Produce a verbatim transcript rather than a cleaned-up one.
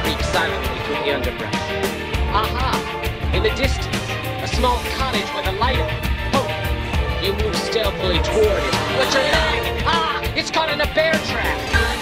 creep silently through the underbrush. Aha! In the distance, a small cottage with a light on it. Oh! You move stealthily toward it. What's your leg? Ah! It's caught in a bear trap!